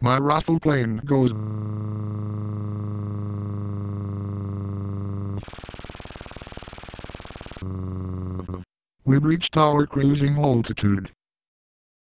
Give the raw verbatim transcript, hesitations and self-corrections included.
My raffle plane goes. We've reached our cruising altitude.